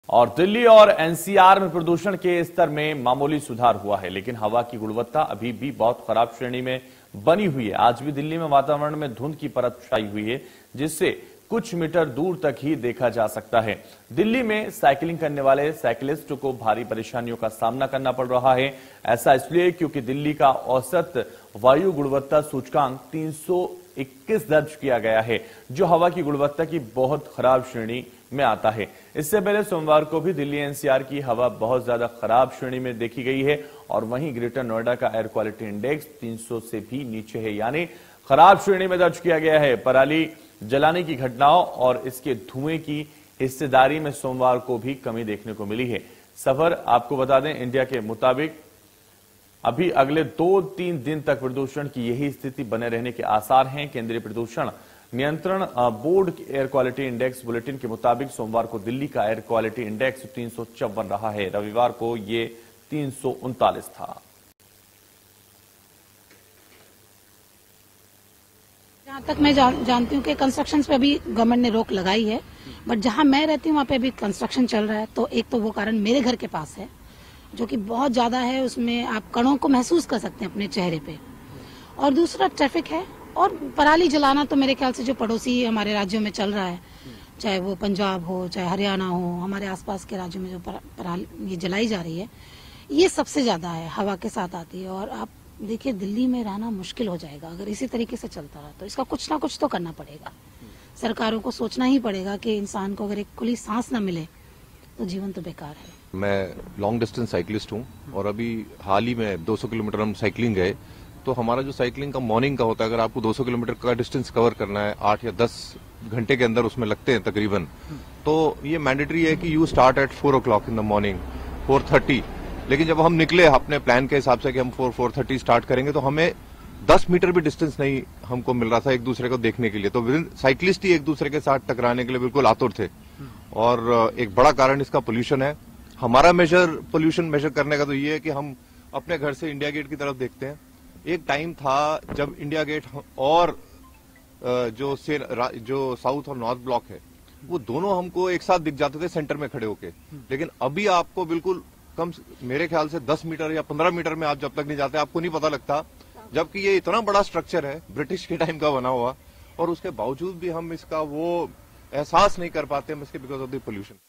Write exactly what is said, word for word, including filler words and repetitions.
और दिल्ली और एनसीआर में प्रदूषण के स्तर में मामूली सुधार हुआ है, लेकिन हवा की गुणवत्ता अभी भी बहुत खराब श्रेणी में बनी हुई है। आज भी दिल्ली में वातावरण में धुंध की परत छाई हुई है, जिससे कुछ मीटर दूर तक ही देखा जा सकता है। दिल्ली में साइकिलिंग करने वाले साइकिलिस्ट को भारी परेशानियों का सामना करना पड़ रहा है। ऐसा इसलिए क्योंकि दिल्ली का औसत वायु गुणवत्ता सूचकांक तीन सौ इक्कीस दर्ज किया गया है, जो हवा की गुणवत्ता की बहुत खराब श्रेणी में आता है। इससे पहले सोमवार को भी दिल्ली एनसीआर की हवा बहुत ज्यादा खराब श्रेणी में देखी गई है और वहीं ग्रेटर नोएडा का एयर क्वालिटी इंडेक्स तीन सौ से भी नीचे है, यानी खराब श्रेणी में दर्ज किया गया है। पराली जलाने की घटनाओं और इसके धुएं की हिस्सेदारी में सोमवार को भी कमी देखने को मिली है। सफर आपको बता दें, इंडिया के मुताबिक अभी अगले दो तीन दिन तक प्रदूषण की यही स्थिति बने रहने के आसार हैं। केंद्रीय प्रदूषण नियंत्रण board air quality index bulletin के मुताबिक सोमवार को दिल्ली का एयर क्वालिटी इंडेक्स तीन सौ चौवन रहा है। रविवार को ये तीन सौ उनतालीस था। जहां तक मैं जान, जानती हूँ कि कंस्ट्रक्शन पे अभी गवर्नमेंट ने रोक लगाई है, बट जहां मैं रहती हूँ वहां पे अभी कंस्ट्रक्शन चल रहा है। तो एक तो वो कारण मेरे घर के पास है जो कि बहुत ज्यादा है, उसमें आप कणों को महसूस कर सकते हैं अपने चेहरे पे, और दूसरा ट्रैफिक है। और पराली जलाना तो मेरे ख्याल से जो पड़ोसी हमारे राज्यों में चल रहा है, चाहे वो पंजाब हो चाहे हरियाणा हो, हमारे आसपास के राज्यों में जो पराली ये जलाई जा रही है, ये सबसे ज्यादा है, हवा के साथ आती है। और आप देखिए दिल्ली में रहना मुश्किल हो जाएगा अगर इसी तरीके से चलता रहा। तो इसका कुछ ना कुछ तो करना पड़ेगा, सरकारों को सोचना ही पड़ेगा कि इंसान को अगर एक खुली सांस न मिले तो जीवन तो बेकार है। मैं लॉन्ग डिस्टेंस साइकिलिस्ट हूँ और अभी हाल ही में दो सौ किलोमीटर हम साइकिलिंग गए। तो हमारा जो साइकिलिंग का मॉर्निंग का होता है, अगर आपको दो सौ किलोमीटर का डिस्टेंस कवर करना है, आठ या दस घंटे के अंदर उसमें लगते हैं तकरीबन, तो ये मैंडेटरी है कि you start at four o'clock in the morning, four thirty. लेकिन जब हम निकले अपने प्लान के हिसाब से कि हम फोर फोर थर्टी स्टार्ट करेंगे, तो हमें दस मीटर भी डिस्टेंस नहीं हमको मिल रहा था एक दूसरे को देखने के लिए। तो साइकिलिस्ट ही एक दूसरे के साथ टकराने के लिए बिल्कुल आतुर थे। और एक बड़ा कारण इसका पोल्यूशन है। हमारा मेजर पोल्यूशन मेजर करने का तो ये है कि हम अपने घर से इंडिया गेट की तरफ देखते हैं। एक टाइम था जब इंडिया गेट और जो से जो साउथ और नॉर्थ ब्लॉक है, वो दोनों हमको एक साथ दिख जाते थे सेंटर में खड़े होके। लेकिन अभी आपको बिल्कुल कम, मेरे ख्याल से दस मीटर या पंद्रह मीटर में आप जब तक नहीं जाते आपको नहीं पता लगता, जबकि ये इतना बड़ा स्ट्रक्चर है, ब्रिटिश के टाइम का बना हुआ, और उसके बावजूद भी हम इसका वो एहसास नहीं कर पाते हम इसके बिकॉज ऑफ द पोल्यूशन।